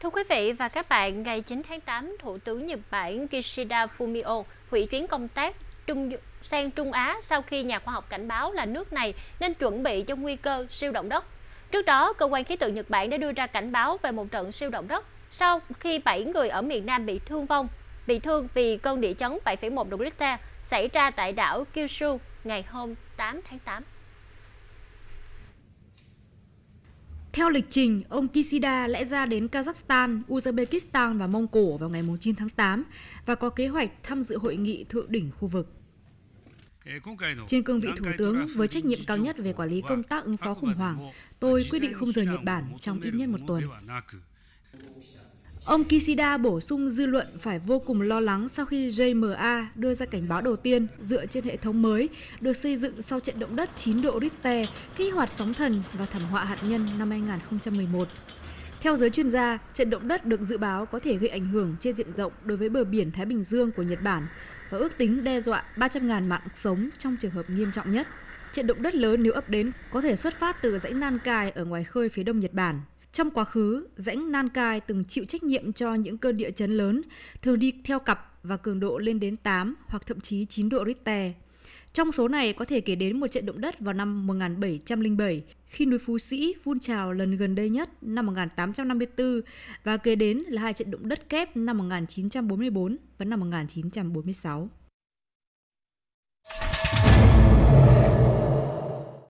Thưa quý vị và các bạn, ngày 9 tháng 8, Thủ tướng Nhật Bản Kishida Fumio hủy chuyến công tác sang Trung Á sau khi nhà khoa học cảnh báo là nước này nên chuẩn bị cho nguy cơ siêu động đất. Trước đó, cơ quan khí tượng Nhật Bản đã đưa ra cảnh báo về một trận siêu động đất sau khi 7 người ở miền Nam bị thương vì cơn địa chấn 7,1 độ Richter xảy ra tại đảo Kyushu ngày hôm 8 tháng 8. Theo lịch trình, ông Kishida lẽ ra đến Kazakhstan, Uzbekistan và Mông Cổ vào ngày 9 tháng 8 và có kế hoạch tham dự hội nghị thượng đỉnh khu vực. Trên cương vị Thủ tướng, với trách nhiệm cao nhất về quản lý công tác ứng phó khủng hoảng, tôi quyết định không rời Nhật Bản trong ít nhất một tuần. Ông Kishida bổ sung dư luận phải vô cùng lo lắng sau khi JMA đưa ra cảnh báo đầu tiên dựa trên hệ thống mới được xây dựng sau trận động đất 9 độ Richter kích hoạt sóng thần và thảm họa hạt nhân năm 2011. Theo giới chuyên gia, trận động đất được dự báo có thể gây ảnh hưởng trên diện rộng đối với bờ biển Thái Bình Dương của Nhật Bản và ước tính đe dọa 300.000 mạng sống trong trường hợp nghiêm trọng nhất. Trận động đất lớn nếu ập đến có thể xuất phát từ dãy Nankai ở ngoài khơi phía đông Nhật Bản. Trong quá khứ, rãnh Nankai từng chịu trách nhiệm cho những cơn địa chấn lớn, thường đi theo cặp và cường độ lên đến 8 hoặc thậm chí 9 độ Richter. Trong số này có thể kể đến một trận động đất vào năm 1707, khi núi Phú Sĩ phun trào lần gần đây nhất năm 1854, và kế đến là hai trận động đất kép năm 1944 và năm 1946.